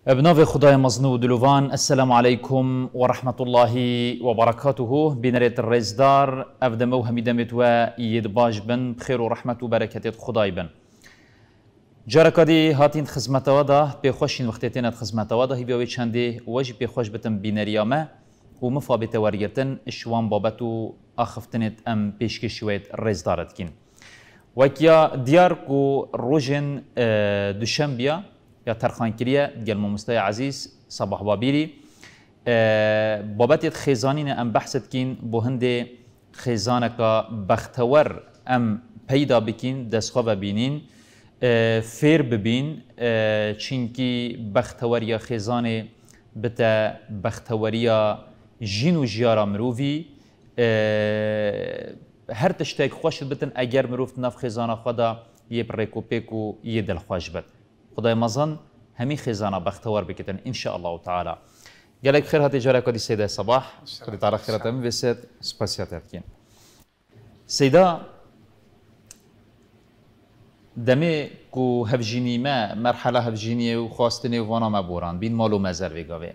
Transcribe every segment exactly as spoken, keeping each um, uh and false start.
بناف خدای مزنو دلوان السلام عليكم ورحمة الله وبركاته بنريت الرزدار أفدمو هميدمت ويدباج بن بخير ورحمة وبركة خداي بن جاركادي هاتين خزمة وادا بخوشين وقتين خزمة وادا هي بيوي چندي وجه بخوش بتن بنريامه ومفابت وريتن الشوان بابتو أخفتنت أم بيشكي شويت الرزدارت كين وكيا دياركو روجن دوشنبيا يا ترخان كريا ديال مستوى عزيز صباح بابيري أه بابت خزانين ام بحثت كين بوهندي خزانك بختور ام پیدا بكين دسخوا ببینین أه فير ببين أه چینکی بختوريا خزانه بتا بختوريا جين و جيارا مروفي أه هر تشتاك خوش بتن اگر مروفت نف خزانه خدا يبريكو بيكو يدل خوش بت خدای مزن همي خزانه بختور بكتن ان شاء الله تعالى قالك خير هاتي جارك ودي سيدة صباح خدي تعالى خيرات من بسيت سباسيات كين سيدة دمي كو هفجيني ما مرحله هفجيني وخواستني وانا مبوران بين مالو مازال ويغاوي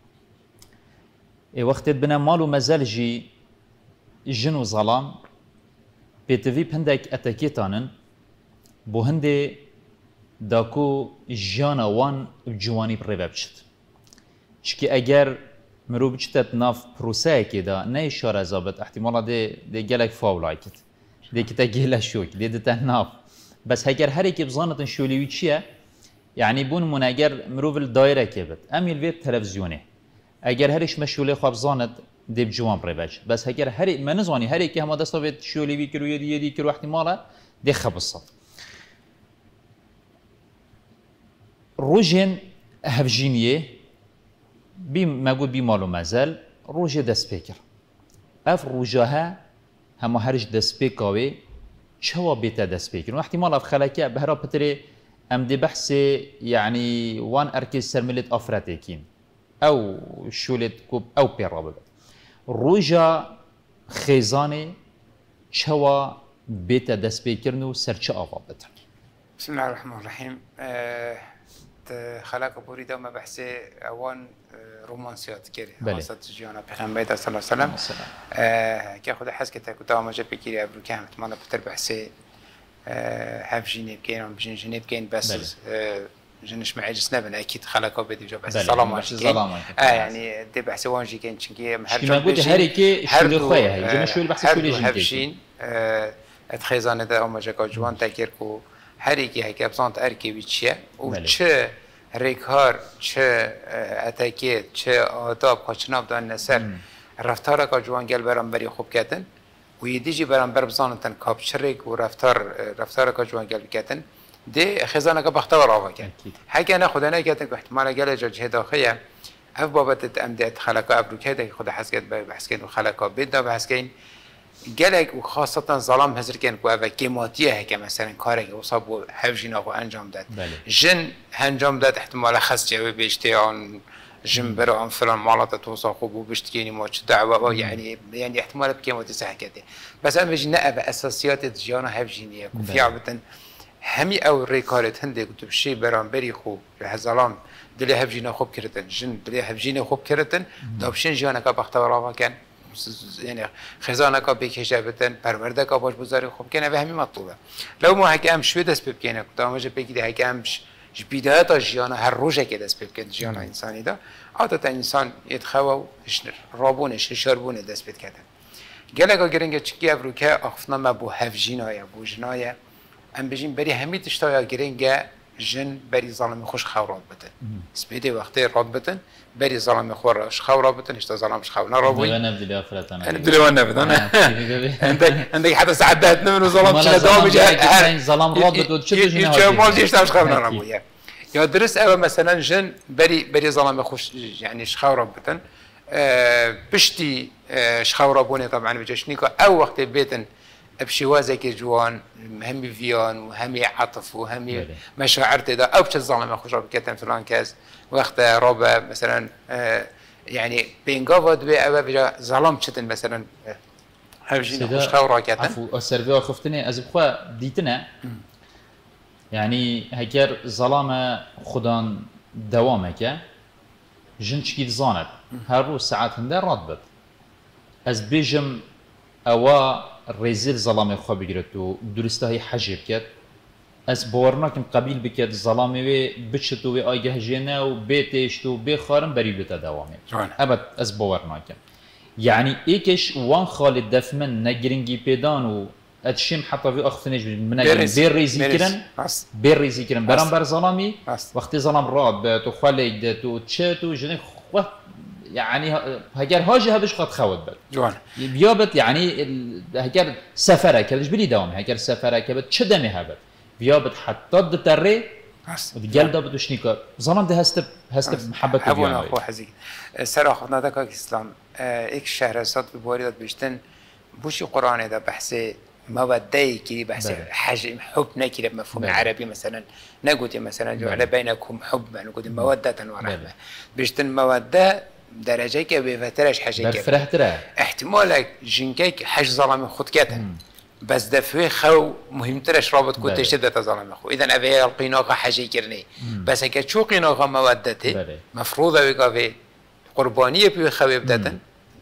اي وقت بنا مالو مازال جي جنو ظلام بيتفي بهندك اتاكيتانن بو هندي داكو جانا وان بجواني بريبا بشت شكي اگر مرو بشتت ناف بروساي كده ناي شارع زابط احتمالا دي دي جالك فاولايكت دي كتا جيلا شوك دي دي ناف بس هكر هريكي بزانت شوليوي چيه يعني بون من اگر مرو بالدايره كبت اميل بيت تلفزيوني اگر هريش مشولي خواب زانت دي بجوان بريبا بس هكر هري ما نزاني هريكي هما دستا بيت شوليوي كرو يدي يدي كرو احتمالا دي خبصت روجين هفجينيه بي ما قول بي مالو مازال روجي دست بيكر اف روجاها هما هرج دست بيكاوي شوا بيتا دست بيكر واحتمال اف خلاكي بهرا بتري ام دي بحثي يعني وان اركيز سرملت افراتيكين او شولت كوب او بيرابل روجا خيزاني شوا بيتا دست بيكرنو سرچ افابت بسم الله الرحمن الرحيم أه خلاك بوري دوما بحثي اوان رومانسيات كيري خاصة جيانا پیغمبر صلى الله عليه وسلم كي خود حس كتا كتا ما جا بكيري ابرو كام تمانا بتر بحثي هاف جيني بكين ام جين جيني بكين بس جنش معجز نبن اكيد خلاك بدي جو بس سلام عليكم اه يعني دي بحثي وان جي كان چنكي ما قلت هريكي شو خويا هي جن شو البحث شو هاف جين اتخيزان ده ام جا جوان تاكيركو هريكي هيك بزانت اركي ويتشيا وچه ريكار چه اتاكيت چه آداب خاچناب دان نسر رفتار کا جوان گل برام بری خوب کتن و یدیجی برام بر بزانتن کاپچریک و رفتار رفتار کا جوان گل کتن دی خزانه کا بختور آوا کن حکه نه خدا نه کتن احتمال گل جه داخله اف بابت امداد خلقا ابروکه ده خدا حسکت به بحث کن خلقا بيد ده بحث کن گلک و خاصتا ظلام هزر کن کو اف کیماتیه هک مثلا کاری که وصاب و حوجینا و انجام داد جن انجام داد احتمال خاص جواب بیشتر آن جن برای آن فلان مالات توصل خوب و بیشتری ما چه دعوا يعني يعني احتمال بکیماتی صحیح کرده بس اما بيجي نأب اساسيات جانا حوجینیه کو فی عبتن همی او ریکارت هنده که بشی برام بری خوب ظلام دلی حوجینا خوب کردن جن دلی حوجینا خوب کردن دابشین جانا که بختور آوا کن يعني خزانه کا بکشه بتن پرورده کا باش بزاری خوب کنه و همین مطلوبه لو ما هک ام شوی دست بکنه تا ما جه بگیری هک ام بدايات جیانا هر روزه که دست بکنه جیانا انسانی دا عادت انسان يتخوا رابونش شربونه دست بکنه گلگا گرنگ چکی ابروکه اخفنا ما بو هفجینا یا بو جنایا ام بجیم بری همین تشتایا گرنگ جن بری ظالم خوش خورات بتن سپیده وقتی راد بتن بری ظالم خورش خورات بتن اشتا ظالمش خور نرابوی انا بدي افرط انا انا بدي لو انا بدنا عندك عندك حتى ساعات بهتنا من ظلام شنو دوام جاي ظلام راد وتشد شنو يا مال جيش تاش خور نرابوي يا درس او مثلا جن بري بري ظلم خوش يعني شخورات بتن بشتي شخورابوني طبعا بجشنيكو او وقت بيتن بشوازه که جوان همي ویان و همي عطف و همي مشاعر تدا او بش الظلمه خوش راب كتن فلان كاز وقت رابه مثلا يعني بينقافد بي او بجا ظلم شتن مثلا هاوجين خوش خورا كتن عفو السرفي خفتني از بخوا ديتنا يعني هكر ظلامه خدان دوامك جن شكيت زانت هارو ساعات هندا راتبت از بيجم اوا ريزيل ظلامي خو بگرتو درسته هي حجب كات از باورناكم قبيل بكات ظلامي وي بچتو وي ايگه جنا و بيتشتو بخارم بري بتا دوامي ابد از باورناكم يعني ايكش وان خالد دفمن نگرنگي بيدان و اتشم حتى في اخفنج من بير ريزي كرن بير ريزي كرن برامبر ظلامي وقت ظلام راب تو خالد تو تشاتو جن يعني هجر هاجي هبش قد خوت بل جوان بيابت يعني هجر سفره كلش بلي دوام هجر سفره كبت شدمي هبت بيابت حتى دتري ودجال دابت وشنيكا ظلام ده هست هست محبه بيان هو حزين سر اخذنا داك اسلام اك شهر صد بوارد بيشتن بوشي قران ده بحث مودة كي بحث حجم حب نكي بمفهوم عربي مثلا نقول مثلا جعل بينكم حبا نقول مودة ورحمة بيشتن مودة درجة كي بفترش حاجة كي فرحتره احتمالك جنكيك حج ظلام خود كاته بس دفوي خو مهم ترش رابط كنت شدة ظلام خو إذا أبي القيناقة حاجة كرني بس هيك شو قيناقة مودته مفروضة بيقى قربانية بي خو بدتن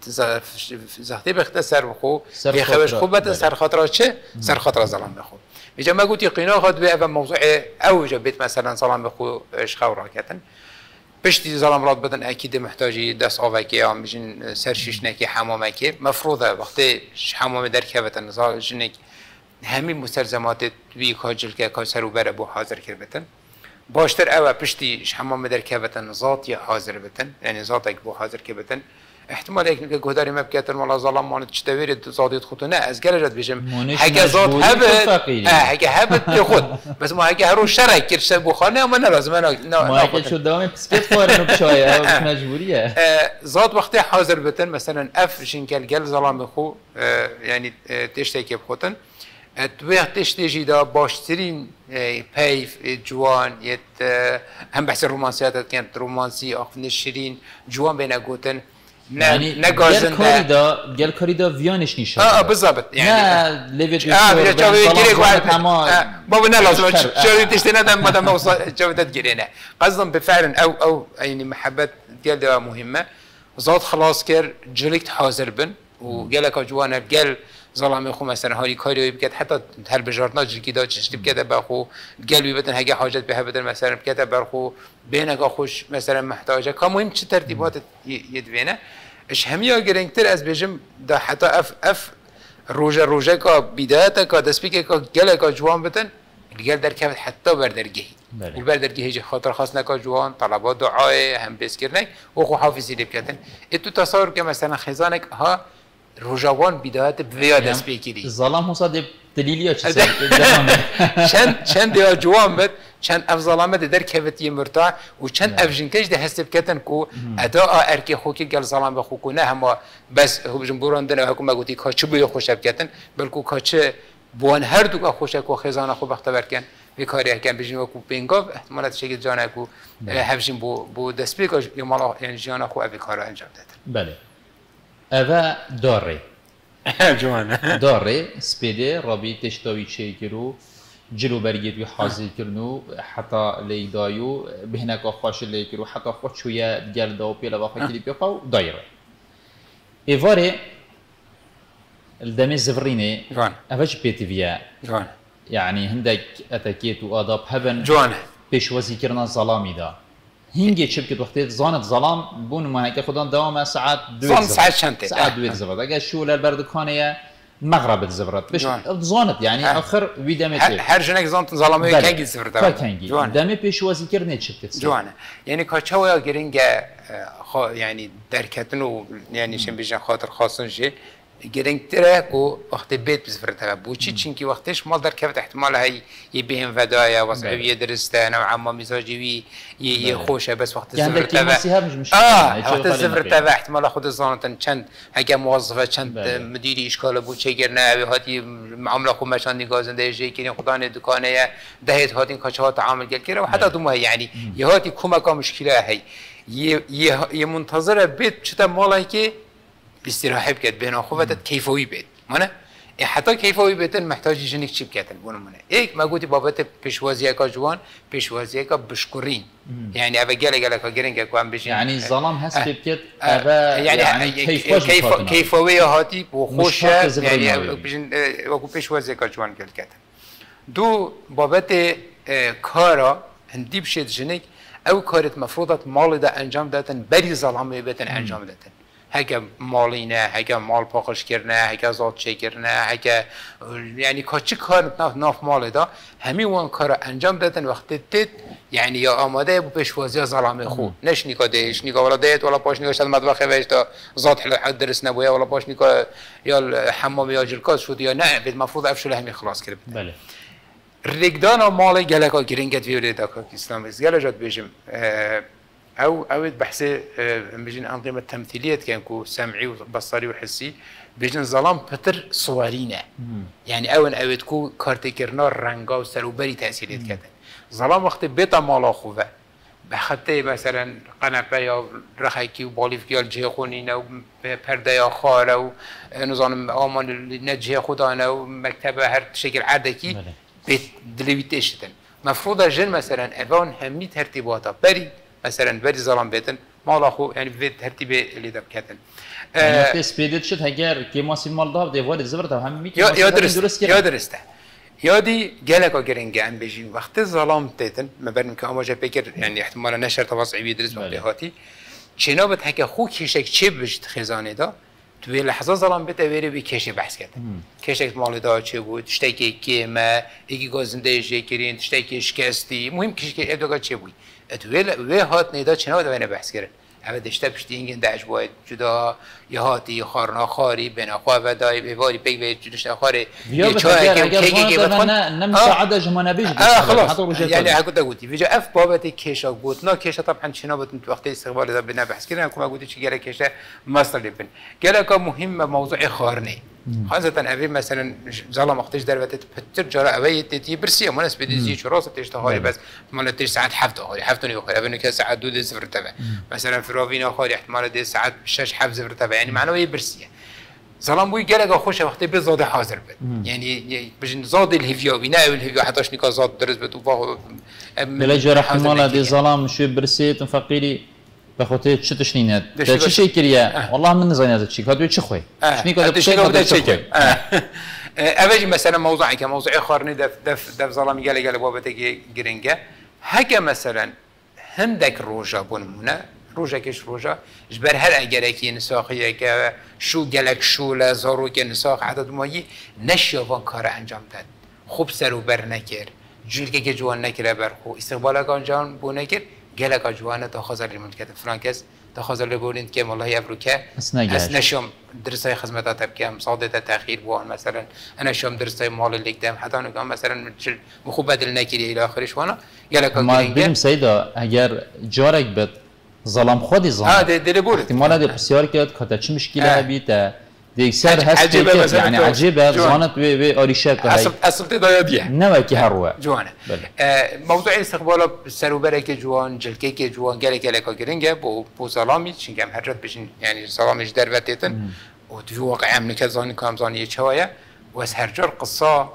زختی بختصر بخو یه خوش خوب بده سر خاطر چه سر خاطر ظلام بخو میگم ما گویی قینا خود به موضوع اوج بیت مثلا ظلام بخو اش خورا کردن بشتی ظلام راد بدن اكيد محتاجی دست آوکی هم میشین سر شش نکی حمامه که مفروضه وقتی حمام در کبتن نزار جنک همین مستلزمات وی کاجل که کاسر و بره بو حاضر کردن باشتر اول پشتی حمام در کبتن ذات یا حاضر بتن یعنی ذاتک بو حاضر کردن احتمال یک نکته گهداری مبکیتن ولی ظلام مانت چتویرد زادیت خودت نه از گلجت بیشم هک زاد هبت هک هبت خود بس ما هک هرو شرک کرد بخانه اما نلازم نه ما هک شد دوام بسکت فارن بشاید مجبوریه زاد وقتی حاضر بتن مثلا اف شنکل گل ظلام بخو یعنی تشتی که بخوتن توی تشتی جدا باشترین پیف جوان یت هم بحث رومانسیات کند رومانسی آخفن شیرین جوان بین گوتن يعني نجازن ده دا جل كاريدا فيانش نشان اه بالضبط يعني لا ليفيت اه بيجي كيرك واحد بابا لا لازم شو تشتري هذا ما دام وصل جو تجرينا قصدا بفعل او او يعني محبه ديال ده مهمه زاد خلاص كر جليك حاضر بن وقالك جوانا قال ظلام خو مثلا هاري كاريو بكت حتى هل بجارتنا جلكي دا تشتي بكت باخو قلبي بدن هجا حاجات بها بدن مثلا بكت برخو بينك خوش مثلا محتاجه كمهم چه ترتيبات يدوينه اش هميا گرنگتر از بجم دا حتى اف اف روجه روجه کا بدايته کا دسپیک کا گله کا جوان بتن الگل در کفت حتى بردرگهی و بردرگهی خاطر خاص نکا جوان طلبات دعای هم بسکرنک و خو حافظی لبکتن اتو تصور که مثلا خزانک ها روجوان بدايته بيا دسپیکی ظلام مصادب دلیلیه چه چند چند یا جوان بد چند افضلامت در کفتی مرتاح و چند افجنکش ده هست بکتن کو اداء ارکی خوکی گل ظلام بخو کو نه هم بس هو جمهوران دنیا حکومت گویی که چه بیو خوش بکتن بلکو که چه بوان هر دو که خوش کو خزانه خو بخت برکن بیکاری کن بجن و کو پینگاو احتمالات شکل جانه کو هفجن بو بو دسپیکاش یمالا یعنی جانه خو ابیکارا انجام داد. بله. اوا داره. جوانه. داره سپیده رابی تشتاوی چه کرو جلو برگیت و حاضر کردنو حتی لیدایو بهنک آخاش لیکرو حتی خود شویه گل داو پیلا و خاکی لیپیا خو دایره. ایواره الدم زفرینه. جوان. اوج بیتیویه. جوان. يعني هندك اتاكيت واداب هبن جوانه پیش وزی کرنا ظلامی دا هنگی چه بکت وقتی زانت ظلام بون ما هيك خدان دوام ساعات دوت زان ساعات شنطه ساعات دوت زبرت اگه شو للبردكانيه مغرب زبرت بش زانت يعني اخر ويدمت هر جنك زانت ظلامي كانجي زبرت كانجي دمي پیش وزی کرنه چه بکت جوانه يعني كاچاويا گرینگ يعني درکتن يعني شن بيجن خاطر خاصن شي گرینگتره کو وقت بیت بزفرتها بوچی چینکی وقتش مال در کفت احتمال هی یبهم ودایا وصعبیه درسته نوعا ما مزاجی یه خوشه بس وقت زفرتها آه وقت زفرتها احتمال خود زانتن چند اگه موظفه چند مدیری اشکال بوچه گرنه اوی هاتی معامله خو مشان نگازنده جی کنی خدان دکانه دهیت هاتین کاچه ها تعامل گل کرده و حتی دومه يعني یه هاتی کمکا مشکله هی یه منتظره بیت چطور مالایی که استراحه بکرد بین آخواتت کیفوی بید مانه حتی کیفاوی بتن محتاج جنیک چی بکتن بونمونه ایک ما گویی بابت پیشوازی کا جوان پیشوازی کا بشکرین یعنی اوه گله گله کا گرینگ که هم بشین یعنی ظلام هست بکت اوه یعنی کیف کیفاوی هاتی بو خوشه یعنی بشین وقو پیشوازی کا جوان گل کتن دو بابت کارا هندی بشید جنیک او کارت مفروضت مال ده انجام دادن بری ظلام بتن انجام دادن هکه مالینه هکه مال پاکش کردنه هکه زاد چه کردنه هکه یعنی کاچی کار ناف ناف مال دا همین وان کار انجام دادن وقتی تد یعنی یا آماده بو پیشوازی ظلام خو نش نیکا دیش نیکا ولا دیت ولا پاش نیکا شد مطبخ ویش تا زاد حل حد درس نبویا ولا پاش نیکا یا حمام یا جلکاز شد یا نه بید مفروض افشل همین خلاص کرد بله ردان مال گلکا گرینگت ویرده که اسلام است گلجات بیشم او او بحث بيجين انظمه تمثيليه كان كو سمعي وبصري وحسي بيجين ظلام بتر صورينا يعني اون او تكو كارتيكرنا رنگا وسروبري تاثيرات كده ظلام وقت بيتا مالا خوفه بخطه مثلا قنبه یا رخیکی و بالیفکی یا جه خونینه و پرده یا خاره و نظام آمان نجه خودانه و مکتب هر شکل عدکی بیت دلویتش دن مفروض جن مثلا اوان همی ترتیباتا بری مثلا بری ظلام بیتن مالا خو یعنی به ترتیب لیدر کردن. یعنی اسپیدت شد اگر که ماسی مال دار دیوار زبر تا هم میکنه. یا درست یا درسته. یادی گلکا گرینگه ام بجین وقت ظلام بیتن مبرم که آماجه بکر یعنی احتمالا نشر توسعی درست مبلغاتی. چنا بد هک خو کشک چه بجت خزانه دا توی لحظه ظلام بیت ویری بی کشی بحث کرد. کشک مال دا چه بود؟ تشتکی کیمه، یکی گازنده جکرین، تشتکی شکستی، مهم کشک ادوگا چه بود؟ اتویل و هات نیدا چنان دوونه بحث کردن. اول دشته پشتی اینگن داش باید جدا یه هاتی خارنا خاری بنا خواه و دای بیواری بیگ بیگ جدش خاری یه چای که که که بتخن نمساعده جمانه بیش. آه خلاص. یعنی اگه تو گویی ویجا اف بابت کیشا بود نه کیشا طبعا چنان بود وقت استقبال دا بنا بحث کردن که ما گویی چی گله کیشا ماستر لیبن. گله که مهم موضوع خارنی. خاصة أبي مثلا ظلام وقتش دربت بترجع أبي تتي برسية مناس بديزي شو راسه تشتهاري بس ما تيجي ساعات حفظ هاري حفظني وخير أبي نكسر ساعات دود صفر تبع مثلا في روفينا خاري احتمال دي ساعات شش حفظ صفر تبع يعني معناه هي برسية ظلام بوي جالك خوش وقت بزاد حاضر بد يعني بجن زاد الهفيا بناء الهفيا حتىش نكاز زاد درس بتوفاه بلا جرح مال دي ظلام شو برسية فقيري بخاطر چه تشنینت؟ چه چه کریه؟ والله من نزنید چی کادوی چه خوی؟ چنی کادوی چه کادوی چه خوی؟ اولی مثلا موضوعی که موضوع خارنی دف دف دف ظلامی گله گله بابت گرینگه هک مثلا هندک روجا بونمونه روجا کش روجا جبر هر اگر کی نساخیه که شو گلک شو لازارو که نساخ عدد مایی نشیوان کار انجام داد خوب سرو بر نکر جلگه که جوان نکره بر خو استقبال کانجان بونه کرد گله که جوانه تا خازر لیمون کرد فرانکس تا خازر لیبولند که والله ابروکه اس نشم درسای خدمات تبکم صادت تأخیر بوان مثلا انا شم درسای مال لیکدم حتی نگم مثلا مخوب بدل نکردی الی آخرش وانا گله که ما بیم سیدا اگر جارک بد ظلام خودی ظلم اه ده لیبولند احتمال ده بسیار کرد که چه مشکلی بیت دیکسر هست که یعنی عجیبه زانت و و آریشه که اصل اصل تدایدیه نه کی هروه جوانه موضوع استقبال سروبره که جوان جلکه که جوان گله گله که گرینگه بو بو سلامی چون هم حضرت بشین یعنی سلامش در وقتتن و تو واقع هم نکزانی کام زانی چهایه و از هر جور قصه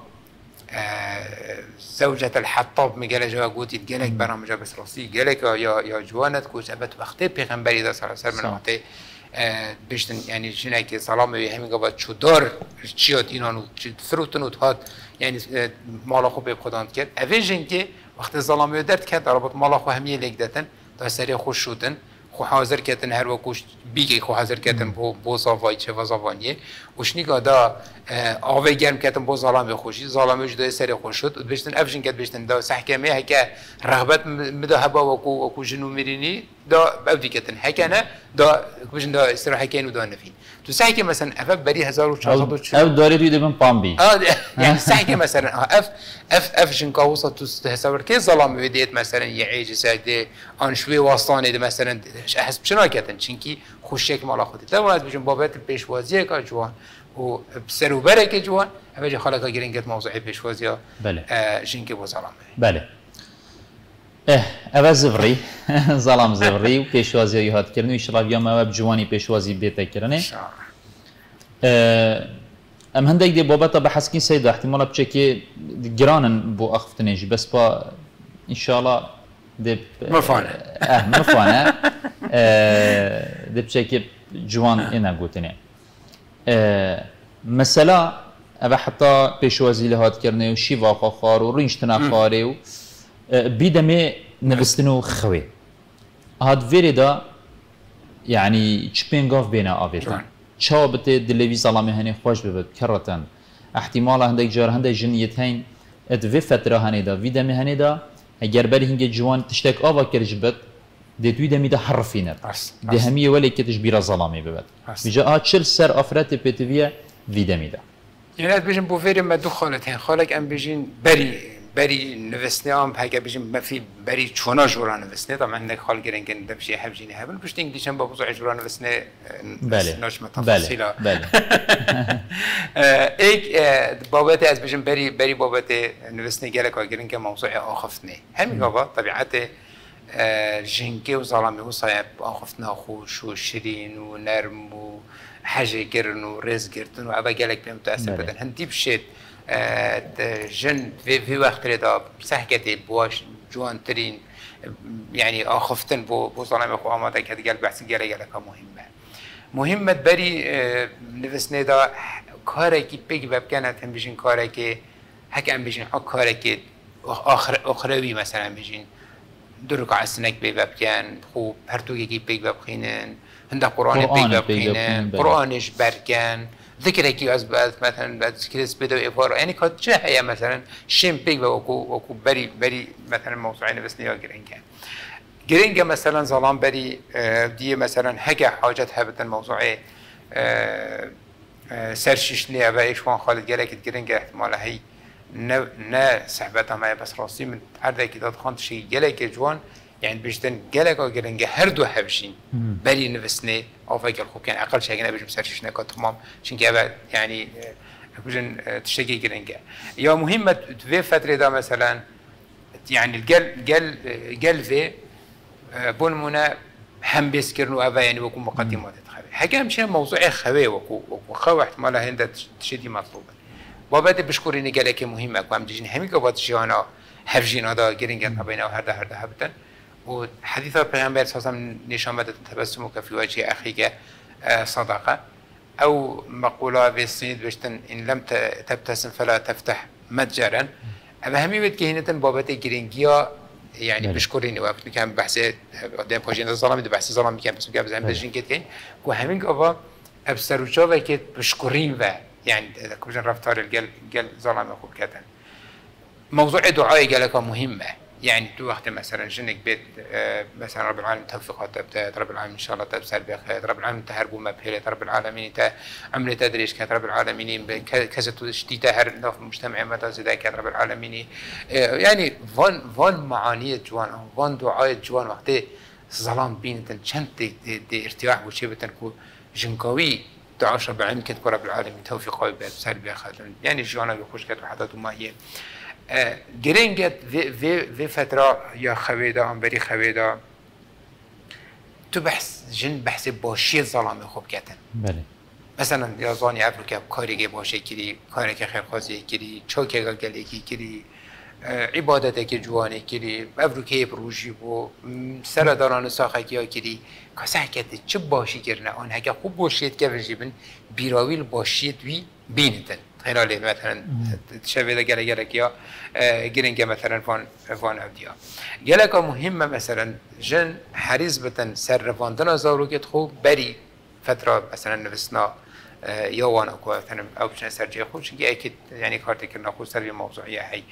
زوجة الحطاب میگه جوا گویی گله برام جا بس راستی گله که یا یا جوانت کوچ ابد وقتی پیغمبری دا صلی الله علیه و آله بشتن یعنی چنین که سلام به همین قباد چودار چیات اینانو فروتن و تهات یعنی مالا خوب به خداند کرد. اویژن که وقت سلامی درد کرد رابط مالا خو همیه لیک دادن تا سری خوش شدن خو حاضر کردن هر وقت بیگی خو حاضر کردن بو بو زاوای چه وزاوانیه وشنی قدا آوی گرم کردن بو سلامی خوشی سلامی جدای سری خوش شد بشتن اویژن کرد بشتن دا سحکمه هک رغبت مده هوا وکو وکو جنو میرینی دا بودی کردن هکنه دا بشن دا استراحه کینو دا نفین تو سحکه مثلا اف بری هزار و چهارصد و چهل اف داری توی دبن پامبی آه يعني سحكي مثلا اف اف اف شنكا وصلت تحسب كي ظلام بديت مثلا يعيج ساعده ان شوي واسطانه ده مثلا احس بشنو كاتن چنكي خوشك مال خودت تو از بجن بابت پیشوازی کا جوان و بسر و برکه جوان اوجه خلقا گرینگت موضوع پیشوازی بله شنكي بو ظلام بله اه اول زفری ظلام زفری و پیشوازی یاد کردن ان شاء الله یوم اول جوانی پیشوازی بیت کردن ام هندك دي بابتا بحسكين سيدا احتمال بشكي جرانن بو اخفتنيش بس با ان شاء الله دي مفانا اه مفانا اه دي بشكي جوان انا قوتني اه مثلا ابا حتى بيشوازي لهات كرني وشي واقع خار ورينش تنا خاري و بيدمي نفستنو خوي هاد فيريدا يعني تشبينغوف بينا افيتا شو بتي دلوي سلامي هني خوش ببد كرتن احتمال هندك جار هندك جنيتين ات في فتره هنيدا في دمي هنيدا اگر بری هنگ جوان تشتك آوا کرج بد دی دوی دمی دا حرفینه دی همیه ولی کتش بیرا ظلامی ببد بجا آه چل سر افراد پیتویه وی دمی دا يعني بيجن بوفيري ما دو خالتين خالك ام بيجين بري بري نفسني ام هكا بيجن ما في بري شونا جورا نفسني طبعا عندك خال جرينجن دبشي حبجيني هبل باش تنجليشن بابوزع جورا نفسني بله تفاصيلا بله ايك باباتي از بيجن بري بري باباتي نفسني قالك جرينجن موضوعي اخفتني همي بابا طبيعته جنكي وظلامي وصايب اخفتنا خوش وشيرين ونرم و حاجه قرن ورز قرتن وابا قالك بهم تاثر بدن هندي بشيت جن في في وقت رضا سحكتي بواش جوان ترين يعني اخفتن بو بو ظلام اخو اماده كد قال بحث قال قالك مهمه مهمه بري نفسني دا كاركي بيج باب كانت هم بيجين كاركي هك ام بيجين حق كاركي اخر اخروي مثلا بيجين درك على السنك باب كان خو هرتوكي بيج باب خينن هنده قرآن بيجا بخينن قرآنش بركن ذكرك از مثلا از كريس بدو إفار يعني كات جاهية مثلا شيم بيجا وكو وكو بري بري مثلا موضوعين بس نيا جرينجا جرينجا مثلا ظلام بري دي مثلا هجا حاجات هبتن موضوعي سرشش ليه بايش وان خالد جالك جرينجا احتمال هي نا نا صحبتها معي بس راسي من عرضه كده خانت شيء جالك جوان يعني بيجتن جالك أو جرينجا هردو حبشين بري نفسني أو فاكر خو كان أقل شيء أنا بيجي مسرشش نكات تمام عشان كذا يعني بيجن تشتكي جرينجا يا مهمة في فترة ده مثلا يعني الجل جل جل في بون منا هم بيسكرنو أبا يعني بكون مقدمات تخوي حاجة مش موضوع خوي وكو وكو خوي احتمال هندا تشدي مطلوبة وبعد بشكرني جالك مهمة وام تجين همي قبض شيء هفجين هذا جرينجا قبينا وهذا هذا هبتن وحديث البيغمبر صلى الله عليه وسلم نشان بدأت تبسمك في وجه أخيك صدقة أو مقولة بالصيد بشتن إن لم تبتسم فلا تفتح متجرا أهمية بتكهنة بابتي جرينجيا يعني بشكرني وقت كان بحث قدام خارجين الظلام ده بحث الظلام كان بس مجاب زين بجين كده وهمين قبا أبصروشوا وكيد بشكرين و يعني كوجن رفتار الجل جل ظلام أخو كده موضوع دعاء جالك مهمة يعني تو وقت مثلا جنك بيت مثلا رب العالمين توفيقات تبت رب العالمين ان شاء الله تبسل بخير رب العالمين تهربوا ما بهيلة رب العالمين تا عمل تدريش كانت رب العالمين كذا تشتي تهر في المجتمع متى زي كانت رب العالمين يعني فان فان معانية جوان فان دعاء جوان وقت ظلام بين تنشنت دي, دي ارتياح وشيء بتنكو جنكوي دعاء رب العالمين كانت رب العالمين توفيقات بسل بخير يعني جوانا بيخش كانت حتى ما هي جرينجت في في في فترة يا خويدا أم بري خويدا تو بحث جن بحث باشي ظلام خوب كاتن. بله. مثلا يا زاني أفريقيا كاريجي باشي كري كاريجي خير خازي كري شوكي قالكي كري عبادتك جواني كري أفريقيا بروجي بو سرداران ساخكيا كري كسح كات چه باشي كرنا آن هكا خوب باشيت كفرجيبن بيراويل باشيت وي بينتن. خلال مثلا تشبه ده جل جلك يا جرينجا مثلا فان فان أوديا جلك مهمة مثلا جن حريص بتن سر فاندنا زاروكت خوب بري فترة مثلا نفسنا يا وانا كو مثلا أو بشنا سرجي خوش جي أكيد يعني كارتك الناقوس سر الموضوعية هي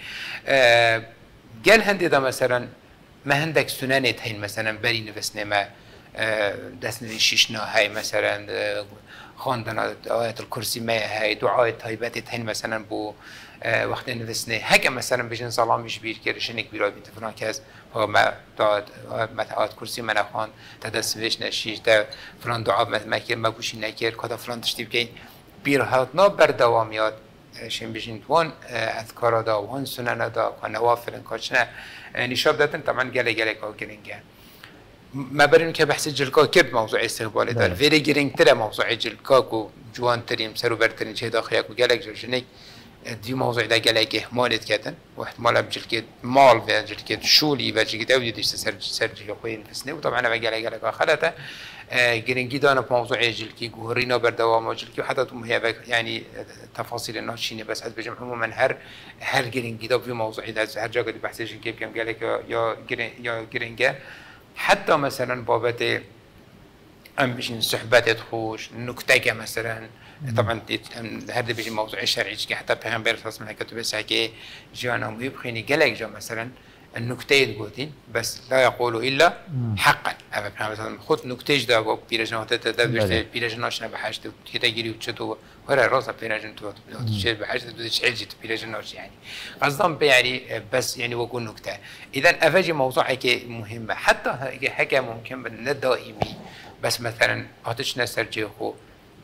جل هندي ده مثلا ما هندك سنانة هين مثلا بري نفسنا ما دسنا شيشنا هاي مثلا خواندنا آيات الكرسي ما هاي دعاء طيبات هين مثلا بو وقت نفسنا هكا مثلا بيجن سلام مش بير كرشنك بيرا بنت فلان كاز هو ما دعاء مثلا آيات كرسي من أخوان تدسويش نشيش تا فلان دعاء ما كير ما كوشي نكير كذا فلان تشتي بكين بير هاتنا بردواميات شين بيجن وان أذكار دا وان سنن دا ونوافل كاشنا نشاب داتن طبعا جل جل كاو كرينجا ما بریم که بحث جلکا کرد موضوع استقبال دار ولی گرینگ تر موضوع جلکا کو جوان تریم سر و برترین چه داخلی کو گلک جنگ دي موضوع ده جلك احمالت كاتن واحتمال بجلك مال و جلك شولي و جلك داودي ديش سر سرجي خوين بسنه وطبعا انا جلك جلك اخرته جرينجي دانا بموضوع جلك جوهرينا بردوام جلك حتى هي يعني تفاصيل الناشينه بس حد بجمع عموما هر هر جرينجي دا في موضوع ده هر جا قد بحث كيف كم جلك يا يا جرينجا حتى مثلا بابت ام بيجين صحبات تخوش نكته مثلا طبعا هذا بيجي موضوع الشرعي حتى پیغمبر صلی الله علیه و بس که جانا میبخینی گلک جا مثلا النكته تقولين بس لا يقول الا حقا اما پیغمبر خود نكتهش دا و پیرجنات تدبیر پیرجناش نبحشت كده گیری و چطور ورا راسا پیرجن تو چه بحشت تو چه پیرجناش يعني قصدم يعني بس يعني وكون نكته اذا افاجي موضوع که مهمه حتى حكى ممكن بالنا دائمي بس مثلا هاتش نسر جيخو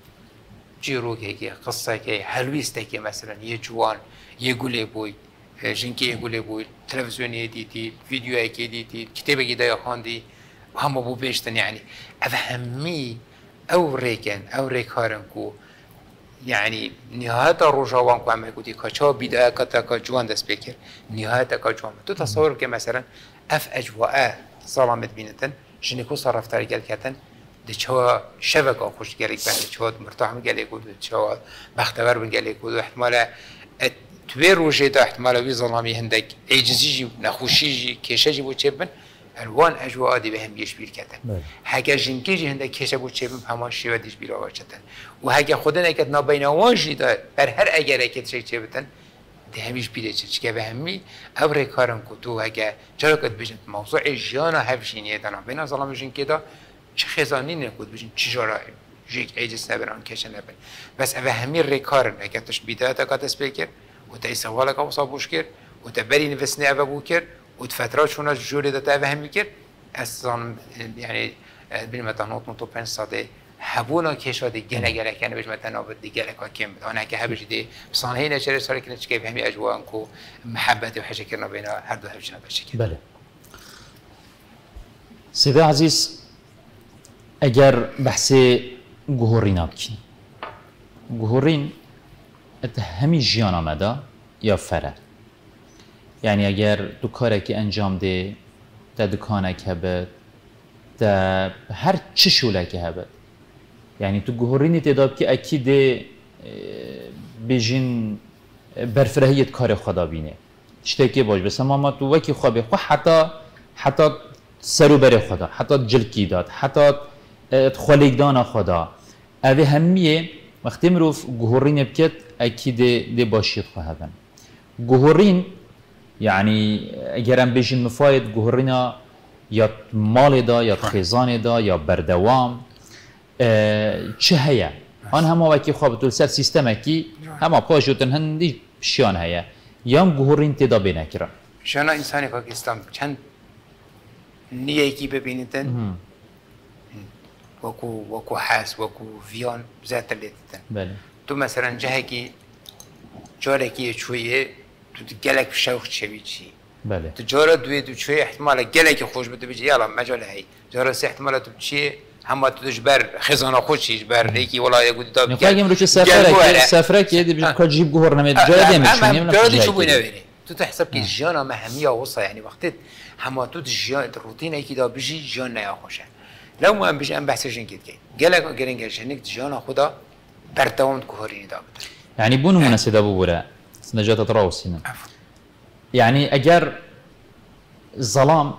جيروكي كي قصة كي حلويسته كي مثلا يجوان يقولي بوي جنكي يقولي بوي تلفزيون يديتي فيديو اي كي ديتي كتابة كي دايا خاندي وهم ابو بيشتن يعني افهمي او ريكن او ريكارنكو يعني نهاية الرجوان كو عمل كودي كاشا بداية كتا كجوان دس بكر نهاية كجوان تو تصور كي مثلا اف اجواء ظلامت بينتن جنكو صرف تاريخ الكتن دچوا شبکه خوش گلیک بند دچوا مرتاح گلیک بود دچوا بختور بن گلیک بود احتمال توی روزه تا احتمال وی ظلامی هندک عجزی نخوشی کشجی بود چبن الوان اجواء دی بهم یش بیر کردن هگه جنکی هندک کشه بود چبن همان شیوه دیش بیر آور چتن و هگه خدا نکرد نابینوانجی دا بر هر اگر اکت شی چبتن ده همیش بیره چه که به همی ابر کارم کتو هگه چرا کد بجن موضوع جانا هفشینیه دنا بین ظلام جنکی دا چه خزانی نکود بجن چه جرای جیک عجز نبران کشن نبر بس اوه همی ریکارن اگه تش بیده تا کاتس بکر و تا سوال که وصابوش کرد و تا بری نفسنی اوه بو کرد و فترات شونا جوری داتا اوه همی کرد اصلا يعني بالمتنوط نطو پنج ساده حبونا کشا دی گله گله کنه بج متناوب دی گله کا کم انا که هبج دی صانعی نشر سال کنه چه فهمی اجواء کو محبت و حاجه کردن بین هر دو هبجنا بشه بله سيدي عزيز اگر بحث جهورين بكين جهورين همي جيان آمده یا فره يعني اگر دو کارکی انجام ده تا دکانک هبت تا هر چه شولکی هبت يعني تو جهورين تداب که اكيد بيجين برفرهيت کار خدا بینه اشتكي باش بس ما تو وكي خوابه خو حتى حتى سرو بر خدا حتى جلکی داد حتى خالق دانا خدا اوه همیه وقتی مروف جهورين بكت اكيد دي باشيت خواهدن جهورين يعني اگرم بيجين مفايد جهورينا یا مال دا یا خزانه دا یا بردوام چه هيا آن همه وکی خواب تو سر سیستم کی همه پاشوتن هندی شیان هيا یام جهورين تدا بنکرا شانا انسانی پاکستان چند نیه کی ببینیدن وكو وكو حاس وكو فيون ذات الليتن بله تو مثلا جهكي جاركي شويه تو جالك شوق شوي شي بله تو جارا دوي تو شويه احتمال جالك خوش بده بيجي يلا مجال هي جارا سه احتمال تو شي هم تو جبر خزانه خوش جبر ليكي ولا يقول داب نفاجئ مروش سفره سفره كده بيجي كل جيب جهور نمد جاده مش نيم جاده شو بينوري تو تحسب كي جانا مهميه وصا يعني وقت هم تو جان الروتين هيك دا بيجي جان نيا خوشه لو ما بيجي ام بحثش كده جالك جرينجش هنيك جانا خدا برتوام كهورين دا يعني بونو مناسبة بورا نجاة تراوس هنا يعني اگر الظلام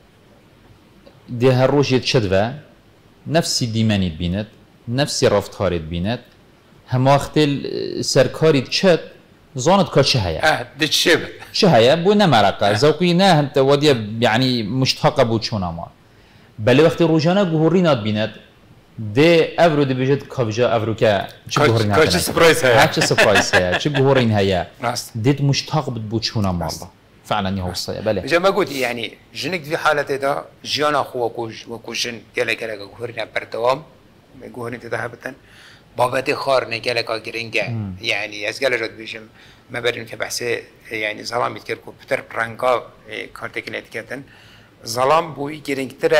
دي هالروش يتشدفه نفسي ديماني بينت نفسي رفتاري بينت هم وقت السركاري تشد زانت كل شهية اه دي تشبه شهية بو نمرقه زوقي نه انت ودي يعني مشتاقه بو چونا ما بل وقت روجانا جهورينات بينت ده افرو دي بيجد كابجا افرو كا چه جهورين هيا چه سپرایز هيا چه سپرایز هيا چه جهورين هيا راست ديت مشتاق بو چونا مالله فعلا يهو الصيا بله جا ما قلت يعني جنك في حالته دا جيانا خو وكو وكو جن قال قال جهورين بردوام جهورين تذهبتن بابتي خار نقال قال جرينجا يعني از قال جد بيجم ما برين كبحث يعني ظلام يتكركو بتر برانكا كارتكنت كتن ظلام بوي جرينج ترى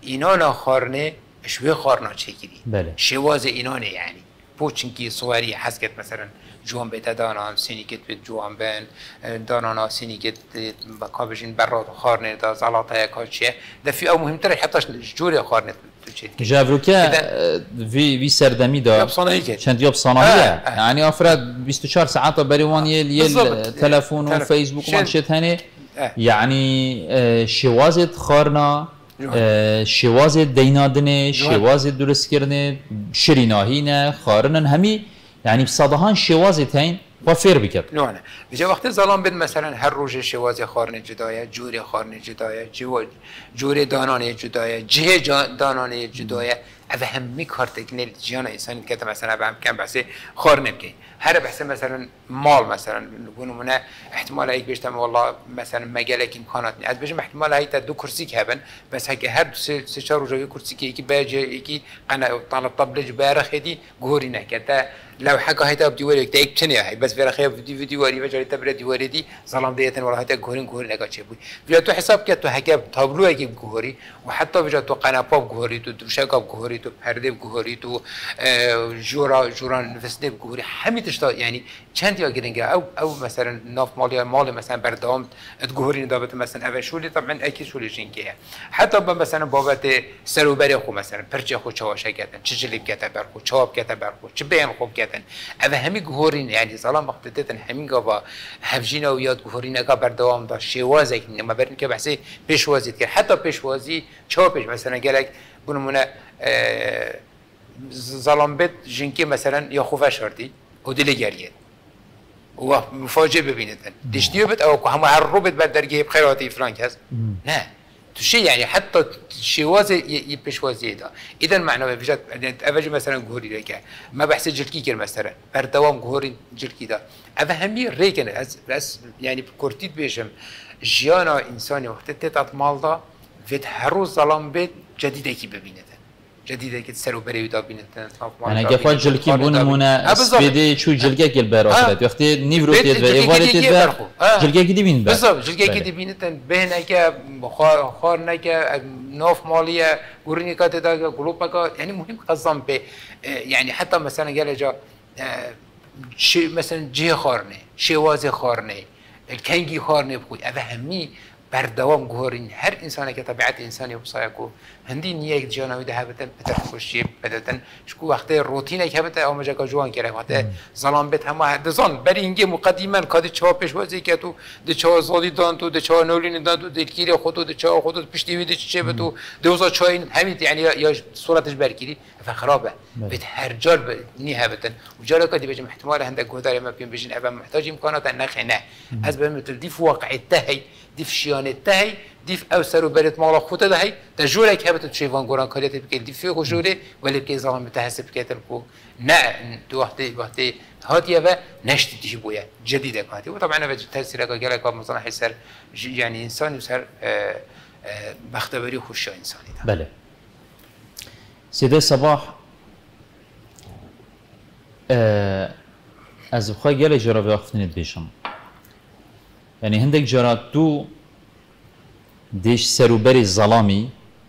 اینانا خارنه شوی خارنا چگیری بله شواز اینانه یعنی پوچنکی صوری حسکت مثلا جوان بيت دانان سينيكت بيت جوان بين دانانا سينيكت بقابجين برا خارنه دا زلاطه كاشيه ده في او مهم ترى حتى جوري خارنه جافروكا في في سردمي دا چند يوب صناعيه يعني افراد بیست و چهار ساعات بريوان يل يل تلفون وفيسبوك ومانشيت هني يعني شوازت خارنا شواز دینادنه شواز درست کردنه شریناهینه خارنن همی يعني بصدهان شواز تين وفير بكت نوعنا بجا وقت ظلام بد مثلا هر روز شواز خارن جدايه جوری خارن جدايه جوری دانانه جدايه جه دانانه جدايه اوه همی کار تکنیل جیان انسان که مثلا به هم کم بحثه خار نبکی هر بحثه مثلا مال مثلا نقول احتمال هيك بيشتم والله مثلا مجالك امكانات از بيجم احتمال هيك دو كرسي كهبن بس هيك هر سه چهار روزه كرسي كي باجي يكي قنا طالب طبلج بارخ دي غوري نكتا لو حكا هيتا بديوري تاك تشني هي بس في رخيب فيديو فيديو وري بجري تبر ديوري دي ظلام ديتن ولا هيتا غورين غوري نكا تشبوي بلا تو حساب كتو هيك تابلو هيك غوري وحتى بجا تو قنا باب غوري تو دوشاكا غوري تو پرده غوري تو جورا جورا نفسده غوري همي تشتا يعني چند یا گرنگه او او مثلا ناف مالی مال مثلا بردام تغوري دابت مثلا اول شولی طبعا اكيد شولی جنگه حتی با مثلا بابت سروبری خو مثلا پرچه خو چواشه کردن چجلی کته بر خو چاب کته بر خو چه بیان خو کردن او همي غوري يعني ظلام وقتتن همین گوا هفجینا و یاد غوري نگا بردام دا شوازه ما برن که بحثی پیشوازی کرد حتی پیشوازی چاپش مثلا گلک بنمونه ظلام بد جنکی مثلا یا خوفه شردی و دل گریه و مفاجئ ببینیدن دشتیو بد او هم هر رو بد درگه بخیراتی فرانک هست نه تو شيء يعني حتى شواز يبشوازي ده اذا معنى بجد اوج مثلا غوري لك ما بحث جلكي كر مثلا بردوام غوري جلكي ده افهمي ريكن بس يعني كورتيت بيشم جيانا انساني وقت تطات مال ده فيت هروز ظلام بيت جديده كي ببينته جديده كي تسرو بري دا بينته انا كفاج جلكي بونمونه سبيدي شو جلكي كل بيرات وقت نيفروتيت و ايفاليتيت جلكي كي دي بين بالضبط جلكي كي دي بينته بهنك خارنك نوف ماليه غورني كات دا جروبك يعني مهم قصام به يعني حتى مثلا قال جا شيء مثلا جه خارنه شواز خارنه الكنجي خارنه بخوي افهمي بردوام غورين هر انسان که طبیعت انسانی بسایکو هندی نیک جانوی ده هبتن بترخوشی بدتن شکو وقت روتینه که هبت آماجا کا جوان کرده وقت ظلام بت هم دزان بر اینگه مقدما کادی چا پیشوازی که تو د چا زادی دان تو د چا نولین دان تو دلگیری خودت د چا خودت پشتی وید چه به تو دوزا چاین همین یعنی یا صورتش برگیری فخرابه بت هر جال نی هبتن و جالا کدی بجم احتمال هندک گودار ما بین بجین اول محتاج امکانات نخ نه از به متدی واقع تهی ديف شيانه تهي ديف او سرو بريت مالا خوته ده هي تجورك هبت تشيفان غوران كاليت بك ديف في جوري ولا بك زمان متحسب كيتن كو نا تو وقت وقت هاتيه و نشت دي بويا جديده كانت وطبعا انا تاثير قالك مثلا حسر يعني انسان يسر بختبري خوش انساني ده بله سيدي صباح از بخوای گله جرا وقتنی بیشم يعني هندك جرات تو ديش سروبري الظلامي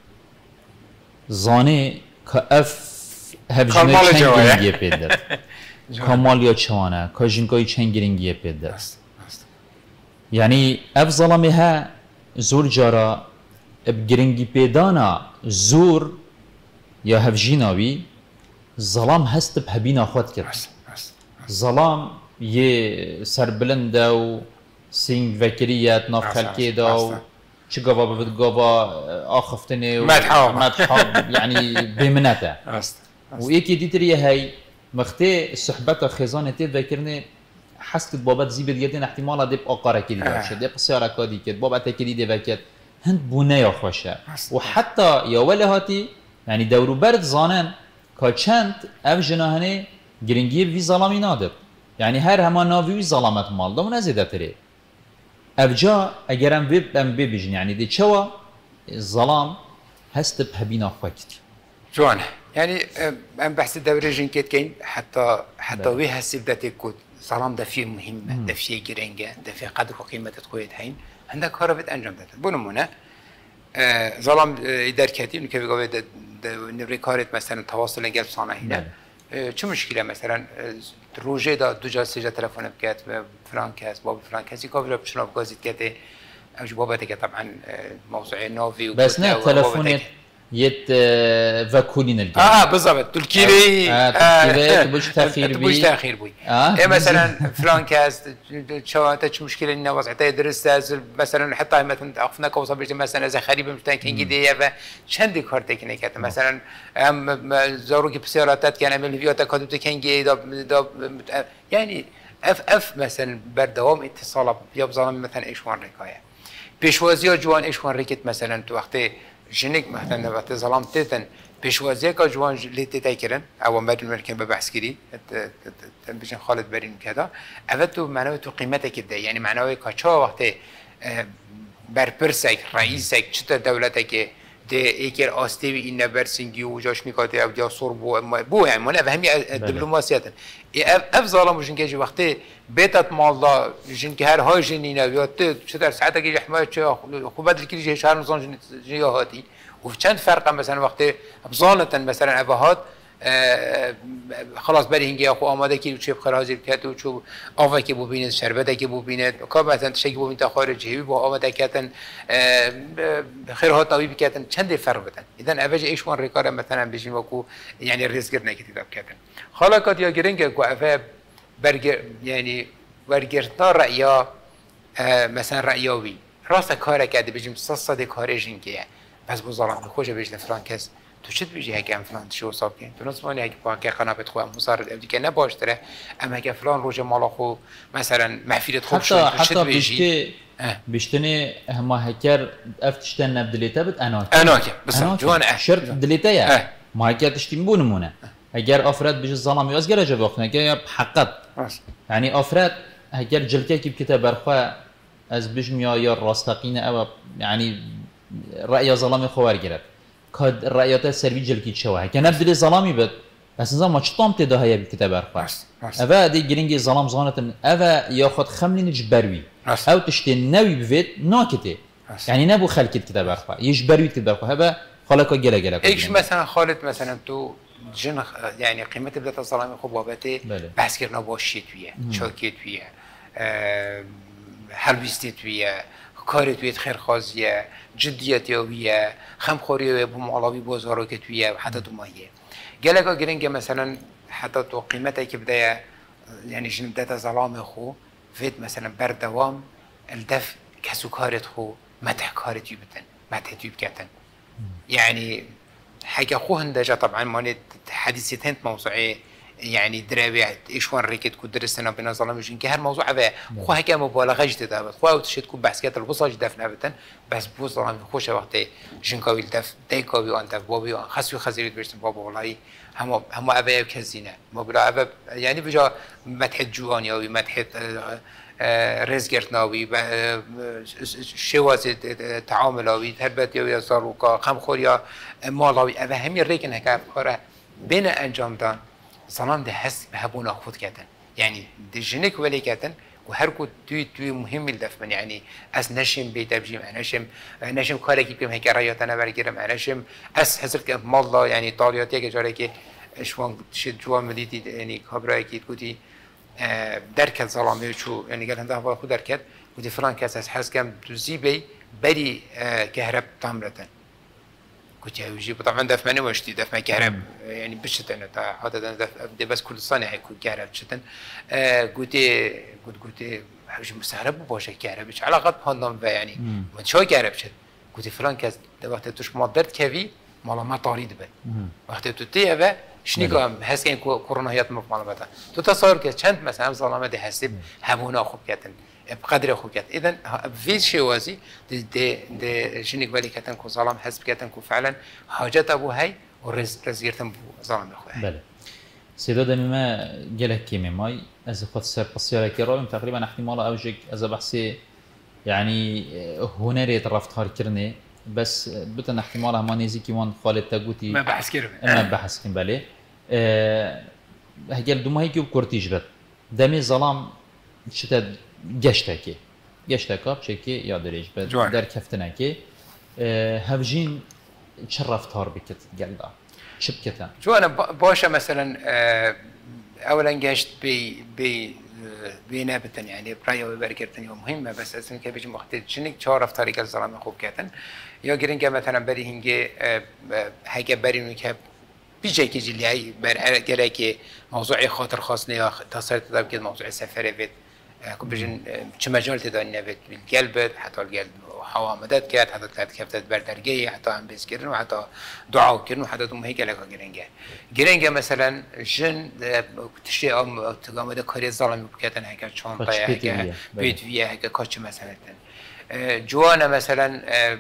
زاني كأف هفجنه چنگرنگیه پیدد کامالیا چوانه کاجنگای چنگرنگیه پیدد يعني اف ظلامي ها زور جارا بگرنگی پیدانا زور یا هفجیناوی ظلام هست بهبینا خود کرد ظلام یه سربلنده و سینگ وکریت ناف خلکی داو چه گوا ببد گوا آخفتنه و مدحاب يعني بمنته و یکی دیتریه هی مخته صحبت خزانه تید وکرنه حسکت بابت زی بدیتین احتمال دیب آقاره کدی داشته دیب سیاره کدی کد بابت کدی دی وکت هند بونه یا خوشه و حتی یا ولی هاتی يعني دورو برد زانن که چند اف جناهنه گرنگی وی ظلامی نادد يعني هر همان ناوی ظلامت مال دامون ازیده تره افجا اگرم وی بم ببیجن يعني دي چوا الظلام هست بهبينا وقت جوان يعني ام بحث الدوري جنكيت كاين حتى حتى وي هسيب داتي كود ظلام ده فيه مهمه ده فيه جرينجا ده فيه قدر وقيمه تقويت هين عندك هربت انجم دات بونمونه ظلام درکتی اون که بگوید نبری کارت مثلا تواصل قلب صانعینه چه مشکله مثلا روزه دا دو جا سه جا تلفن بکرد و فلان کس باب فلان کسی کابلا بشنو بگازید کته اوج بابته که طبعا موضوع نوفي بس نه تلفونت يت فاكولين الجو اه بالضبط تلكيري اه تلكيري تبوش تاخير بي تبوش تاخير بي اه إيه مثلا فلان كاست شو انت شو مشكله انه وضعته درست مثلا حتى مثلا عرفنا كوصل مثلا اذا خريبه مش كان جديه فشندي كار تكنيكات مثلا ام زاروكي بسيارات كان عمل فيديو تكادو كان جيد يعني اف اف مثلا بردوام اتصال يا بظلام مثلا ايش وان ركايه پیشوازی جوان ایشون ریکت مثلا تو وقتی جنگ مثلا وقتی ظلام تیتن پیشوازی که جوان لیت تایکرن او مد الملکه به بحث کردی بیشتر خالد برین کدا اول تو معنای تو قیمت کده یعنی معنای کاچا وقتی برپرسک رئیسک چطور دولته که ده ایکر آستیوی این نبرسینگی و جاش میکاته او جا صور بو بو يعني من افهمي الدبلوماسيات اف ظالم وجن كيجي وقتي بيتت مالدا جن كهر هاي جنينا يات چه ساعتها كيجي حمايه خو بدل كيجي شهر نظام جيهاتي وفي چند فرق مثلا وقتي بظالة مثلا ابهات خلاص برای اینکه خو آماده کی چه خرازی کرد و چو آوا کی ببینید شربت کی ببینید که مثلا شی ببینید خارجی با آماده کردن خیرها طبیعی کردن چند فرق بدن اذا اوج ایش وان ریکار مثلا بجیم وکو یعنی ریسک نگیتیب کردن حالا کات یا گرینگ کو افا برگر یعنی برگرتا رأیا مثلا رأیاوی راست کار کرده بجیم صد کارشین که بس بزرگان خوش بجن فرانکس تو چت بیجی هکم فلان شو حساب کن تو نصفانی هک با که قنابت خو مصارد ابدی که نباشتره اما که فلان روز مالا خو مثلا محفیلت خوب شد حتی حتی بیشتر بیشترنی هما هکر افتشتن نبدلیته بد انا انا که بس جوان شرط دلیته یا ما هکر تشتیم بونمونه اگر افراد بیش ظلام یاز گره جواب کنه که حقیقت یعنی افراد هکر جلکه کی بکته برخوا از بیشم یا یا راستقینه او یعنی رأی ظلامی خوار گرفت کاد رأیات سروی جلکی شوه که نبدل ظلامی بد اساسا ما چطام تدا هيا بالكتاب ارخص اوا دي جرينجي ظلام زانتن اوا ياخذ خملين جبروي او تشتي نوي بفيت ناكتي يعني نبو خلك الكتاب ارخص يجبروي الكتاب ارخص هبا خلقه جلا جلا ايش مثلا خالد مثلا تو جن يعني قيمه بدات الظلام خبابتي بحث كرنا باشيت ويا شاكيت ويا حلبيستيت ويا کارت ویت خیر خازیه جدیت یاویه خمخوری و بمعلاوی بازارو که تویه حتی تو مایه گلگا گرینگ مثلا حتی تو قیمتی که بدايه يعني جندات ظلام خو فيت مثلا بردوام الدف كسو كارت خو متح كارت يبتن متح يبكتن يعني حاجه خو هندجه طبعا ماني حديثتين موضوعي يعني درابي ايشوان ريكت كو درسنا بنا ظلام جن كهر موضوع ابا خو هكا مبالغه جديده خو تشد كو بحثيات البصاج دفن ابتن بس بو ظلام خوش وقت جنكاوي الدف دايكاوي وانت بابي خسو خزيرت بيشتم بابا والله هم هم ابا كزينه ما بلا ابا يعني بجا مدح جواني او مدح رزگرتناوی و شواز تعاملاوی تربیت یا زاروکا خمخور یا مالاوی اوه همین ریکن هکه کاره بین انجام دان زنان ده هست به هبونا خود کردن یعنی ده جنک ولی کردن و هر کو توی توی مهمی دفن یعنی از نشیم بیت بجیم نشیم نشیم کاری که بیم هکه رایاتنا برگیرم نشیم از حضرت که مالا یعنی طالیاتی که جاری که شوان شد جوان مدیدی یعنی خبرایی که گویی دركت ظلامي شو يعني قال هذا هو خو دركت ودي فلان كاس حس كم تزيبي بري كهرب تامرة قلت يا وجي طبعا دف ماني وشتي دف ما كهرب يعني بشتن عادة دف بس كل سنة هيكون كهرب شتن قلت قلت قلت حوش مستغرب بوش كهرب ايش علاقة بهندم يعني ما شو كهرب شت قلت فلان كاس وقت توش ما درت كافي مالا ما طاريد به وقت تتيه شنیگم هست که این کرونا هیات مفعول تو تصور که چند مثلا ظلامه ده هستیم همونا خوب کردن بقدر خوب کرد اذا في شوازي ده ده شنیگ ولی کردن که ظلام حسب کردن که فعلا حاجت ابو هی و رز رزگرتن بو ظلام خواه بله سيدا دمما جلك كيمي ماي از خد سر بسيارة كرام تقريبا احتمال اوجك از بحثي يعني هنري رفتار كرني بس بتن احتمال ما نيزي كيوان خالد تاغوتي ما بحث كرم ما بحث كم بالي أه هجل دوما هيك بكورتيج بد دمي ظلام شتى جشتكي جشتكا بشكي يا دريج بد در كفتنكي هفجين تشرف تار بكت قلدا شو بكتن شو انا باشا مثلا اولا جاشت بي بي بينابتن يعني برايو بركتن مهمه بس اصلا كيف بيجي مختلف شنك تعرف طريقه الزلمه خوب كاتن يا جرينجا مثلا بري هنجي حاجه بري نكب بيجي كي اللي هي جراكي موضوع خاطر خاص نيا تصير تدب كده موضوع السفر بيت كم بيجن شو مجال تداني بيت بالقلب حتى القلب حوامدات كات حتى ثلاث كفتات بردرجية حتى عم بيسكرن وحتى دعاء كرن وحتى دم هيك لك جرينجا جرينجا مثلا جن تشي أم تقام ده كاري ظلم بكاتن هيك شانطة هيك بيت فيها هيك كاتش مثلا جوانا مثلا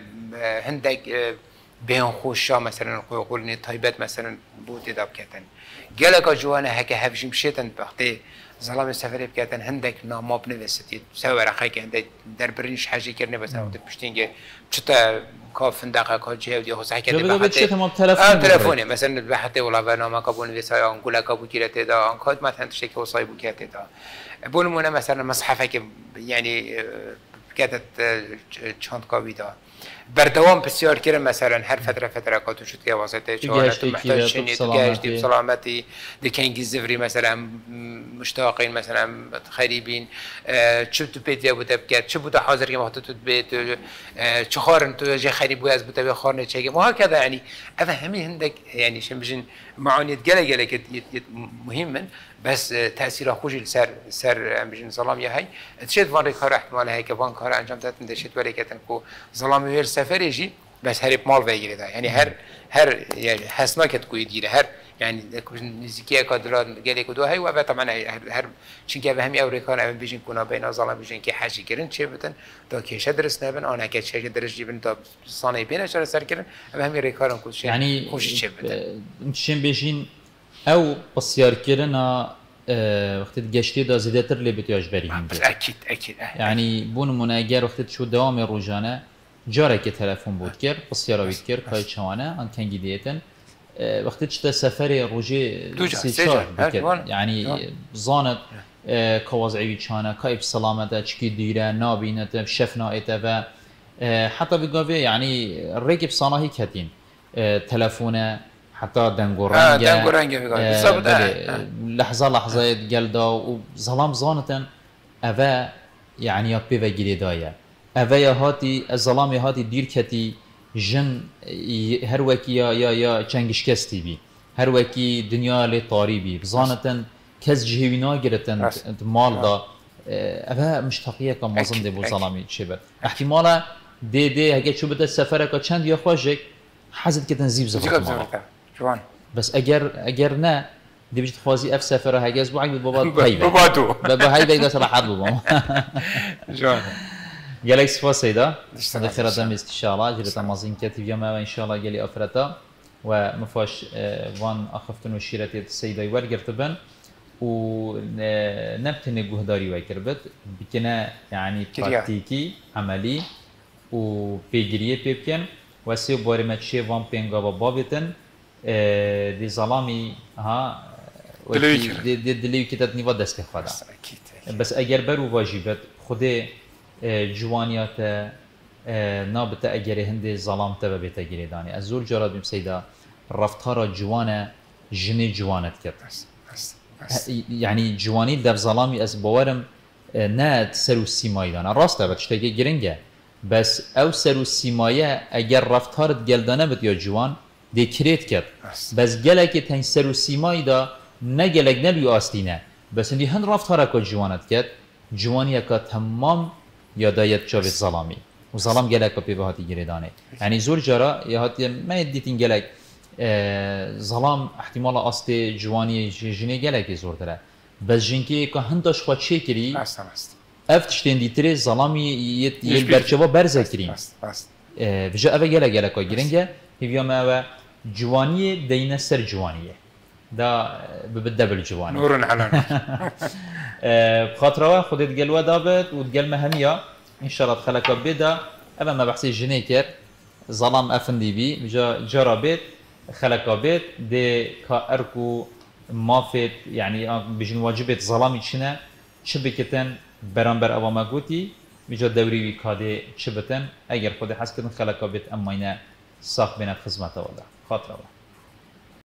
هندك بين خوشا مثلا يقولني طيبات مثلا بوتي داب كاتن جالك جوانا هيك هفجم شيتن بختي ظلام السفر بكاتن هندك ناماب نوستي سوى رخيك عندك دربرنش حاجة كرني بس أنا بتشتينجي بشتا كاف فندقة كاجي ودي خص حكي ده بحثي تمام تلفون آه تلفوني مثلا بحثي ولا بنام كابون بيسايا نقول كابو كيرتي دا أنكاد ما تنتشي كوصايبو كيرتي دا بقول مثلا مصحفك يعني كاتت چند کاوی دا بردوام بسیار کردم مثلا هر فتره فتره کاتو شد که واسطه چهارت محتاج شنید گشتی بسلامتی دکنگی زفری مثلا مشتاقین مثلا خریبین چه تو پیتیا بوده بکرد چه بوده حاضر که محتاج تو بیت چه خارن تو جه خریب بوده از بوده به خارن چه ما هكذا يعني هذا همي هندك يعني شن بجن معاني تجلا جلا كت مهما بس تأثير خوش سر سر بجن ظلام يهاي تشد فان ركار احتمال هيك فان كار انجام تاتن دشت ولا كتن كو ظلام يهر سفر يجي بس هرب مال ويجري ده يعني هر هر يعني حسنا كت كو يدير هر يعني نزيكيه كادرات جالي كدو هاي وبا طبعا هر چون که همي اوريكان ام بيجن كنا بين ظلام بيجن كي حاجه كرن چه بتن تا كيش درس نبن انا كه چه درس جيبن تا صاني بين شر سر كرن همي ريكارن كو يعني خوش چه بتن مشين بيجين او بسيار كرنا وقت گشتی دا زیادتر لبتیاج بریم. اكيد اكيد يعني بون مناجر وقت شو دوام روزانه جاره که تلفن بود کرد بسیار وید کرد کای چوانه آن کنگی دیتن وقت چه سفر روزی سیچار بکرد يعني زانت كوازعي چانه كايب سلامته چکی دیره نابینته شفنا ایته و حتی بگاوی يعني رکب صناهی کتین تلفونه حتى دنگورانجا آه دنگورانجا بالضبط آه لحظه لحظه جلدا وظلام زانتن اوا يعني يبي وجري دايا اوا يا هاتي الظلام يا هاتي دير كتي جن هر وكي يا يا يا چنگشكستي بي هر وكي دنيا لي طاريبي زانتن كز جهوينا جرتن مال دا اوا مشتاقيه كم مازن دي بو ظلامي شبه احتمالا دي دي هكا شو بده سفرك چند يا خوجك حزت كتن زيب زغط جوان بس اگر اگر نه دي بيجي تخوازي اف سفره هاجي اسبوعك بابا هيبه باباتو بابا هيبه ده صراحه بابا جوان جالكس فاسيدا هذا خير دام ان شاء الله جريت مازين كاتب يوم ان شاء الله جالي افرتا ومفاش وان اخفتن وشيرتي السيده ورغرتبن ونبتني جهداري وكربت بكنا يعني براتيكي عملي وبيجريه بيبكن وسي بورمتشي وان بينغا بابتن دي ظلامي ها دي دي دي كتات نيفا دست خدا بس اگر برو واجبت خود جوانيات نابت اگر هند ظلام تبع بيت اگر داني ازور جراد بم سيدا رفتار جوانه جني جوانت كت يعني جواني در ظلامي اس بوارم نات سرو سيماي دانا راسته بتشتكي جرنجه بس او سرو سيمايه اگر رفتارت گلدانه بت يا جوان ديكريت كت بس جلك تن سرو سيماي دا نجلك نبي استينه بس اللي هن رفتارك جوانت كت جوانيه كت تمام يدايت جاوز ظلامي وظلام جلك ببهاتي جريدانه يعني زور جرا يهاتي ما يديتين جلك اه ظلام احتمال اصلي جواني جيني جلك زور ترى بس جنكي كهندش خو تشكري افتشتين دي تري ظلامي يلبرچوا برزكري اه بجا افا جلك جلك جرينجه هي ما جوانيه دينا سر جوانيه دا ببدبل جواني نور على نور بخاطرها خدت جلوه دابت وتجل مهميه ان شاء الله تخلك بدا اما ما بحسي جنيكر ظلام افندي بي جا جرابت خلك بيت دي كاركو مافت يعني بجن واجبت ظلامي شنا شبكتن برامبر ابا ماغوتي بجا دوری وی کاده چه بتن اگر خود حس کردن خلقا بیت اما اینه ساخت بینت خدمت والا خاطر